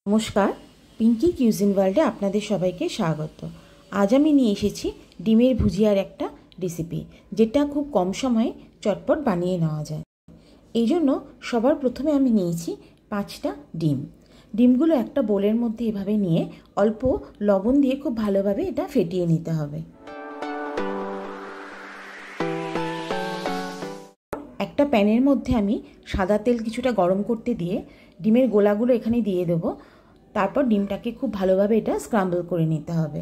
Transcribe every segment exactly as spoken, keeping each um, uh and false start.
নমস্কার, পিঙ্কি কিউজিন ওয়ার্ল্ডে আপনাদের সবাইকে স্বাগত। আজ আমি নিয়ে এসেছি ডিমের ভুজিয়ার একটা রেসিপি, যেটা খুব কম সময়ে চটপট বানিয়ে নেওয়া যায়। এই জন্য সবার প্রথমে আমি নিয়েছি পাঁচটা ডিম। ডিমগুলো একটা বোলের মধ্যে এভাবে নিয়ে অল্প লবণ দিয়ে খুব ভালোভাবে এটা ফেটিয়ে নিতে হবে। একটা প্যানের মধ্যে আমি সাদা তেল কিছুটা গরম করতে দিয়ে ডিমের গোলাগুলো এখানে দিয়ে দেবো। তারপর ডিমটাকে খুব ভালোভাবে এটা স্ক্রাম্বল করে নিতে হবে।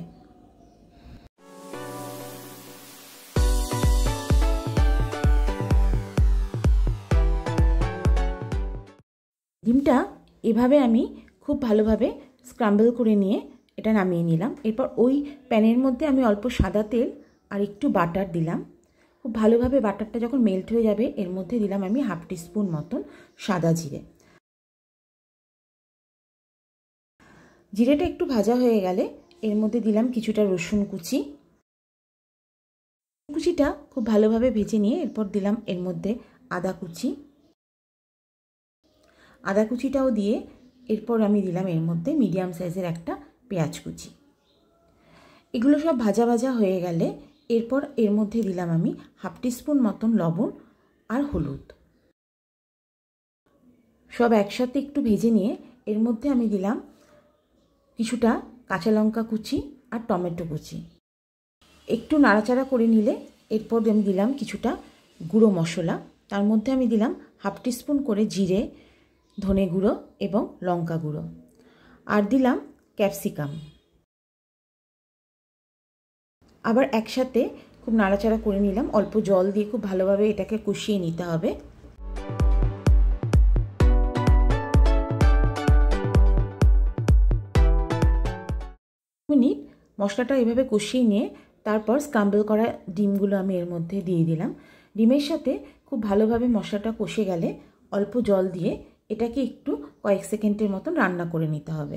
ডিমটা এভাবে আমি খুব ভালোভাবে স্ক্রাম্বল করে নিয়ে এটা নামিয়ে নিলাম। এরপর ওই প্যানের মধ্যে আমি অল্প সাদা তেল আর একটু বাটার দিলাম। খুব ভালোভাবে বাটারটা যখন মেল্ট হয়ে যাবে এর মধ্যে দিলাম আমি হাফ টিস্পুন মতন সাদা জিরে। জিরেটা একটু ভাজা হয়ে গেলে এর মধ্যে দিলাম কিছুটা রসুন কুচি। কুচিটা খুব ভালোভাবে ভেজে নিয়ে এরপর দিলাম এর মধ্যে আদা কুচি। আদা কুচিটাও দিয়ে এরপর আমি দিলাম এর মধ্যে মিডিয়াম সাইজের একটা পেঁয়াজ কুচি। এগুলো সব ভাজা ভাজা হয়ে গেলে এরপর এর মধ্যে দিলাম আমি হাফ টিস্পুন মতন লবণ আর হলুদ। সব একসাথে একটু ভেজে নিয়ে এর মধ্যে আমি দিলাম কিছুটা কাঁচা লঙ্কা কুচি আর টমেটো কুচি। একটু নাড়াচাড়া করে নিলে এরপর আমি দিলাম কিছুটা গুঁড়ো মশলা। তার মধ্যে আমি দিলাম হাফ টিস্পুন করে জিরে, ধনে গুঁড়ো এবং লঙ্কা গুঁড়ো, আর দিলাম ক্যাপসিকাম। আবার একসাথে খুব নাড়াচাড়া করে নিলাম। অল্প জল দিয়ে খুব ভালোভাবে এটাকে কষিয়ে নিতে হবে। মিনিট মশলাটা এভাবে কষিয়ে নিয়ে তারপর স্ক্রাম্বল করা ডিমগুলো আমি এর মধ্যে দিয়ে দিলাম। ডিমের সাথে খুব ভালোভাবে মশলাটা কষে গেলে অল্প জল দিয়ে এটাকে একটু কয়েক সেকেন্ডের মতন রান্না করে নিতে হবে।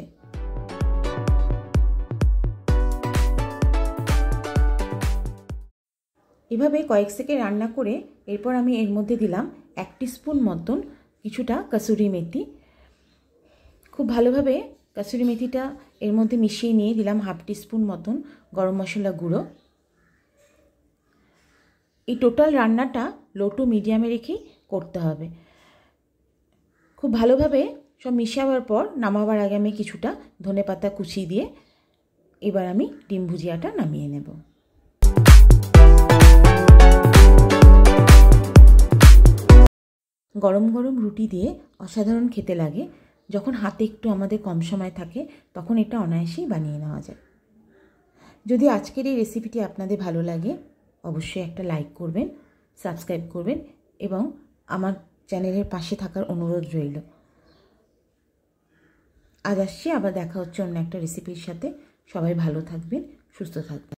এভাবে কয়েক সেকেন্ড রান্না করে এরপর আমি এর মধ্যে দিলাম এক টিস্পুন মতন কিছুটা কসুরি মেথি। খুব ভালোভাবে কসুরি মেথিটা এর মধ্যে মিশিয়ে নিয়ে দিলাম হাফ টিস্পুন মতন গরম মশলা গুঁড়ো। এই টোটাল রান্নাটা লো টু মিডিয়ামে রেখেই করতে হবে। খুব ভালোভাবে সব মিশাবার পর নামাবার আগে আমি কিছুটা ধনেপাতা কুচি দিয়ে এবার আমি ডিম ভুজিয়াটা নামিয়ে নেব। গরম গরম রুটি দিয়ে অসাধারণ খেতে লাগে। যখন হাতে একটু আমাদের কম সময় থাকে তখন এটা অনায়াসেই বানিয়ে নেওয়া যায়। যদি আজকের এই রেসিপিটি আপনাদের ভালো লাগে অবশ্যই একটা লাইক করবেন, সাবস্ক্রাইব করবেন এবং আমার চ্যানেলের পাশে থাকার অনুরোধ রইল। আজ আসছি, আবার দেখা হচ্ছে অন্য একটা রেসিপির সাথে। সবাই ভালো থাকবেন, সুস্থ থাকবেন।